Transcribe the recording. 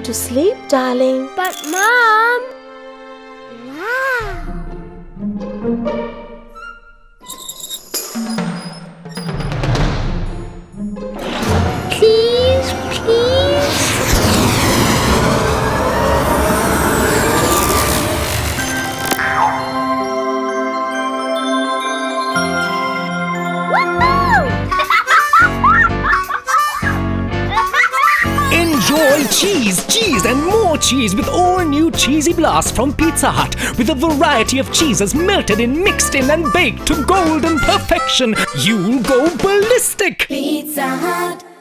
going to sleep, darling. But, Mom... Wow! Please, please? Enjoy cheese, cheese and more cheese with all new Cheesy Blast from Pizza Hut, with a variety of cheeses melted in, mixed in and baked to golden perfection. You'll go ballistic! Pizza Hut.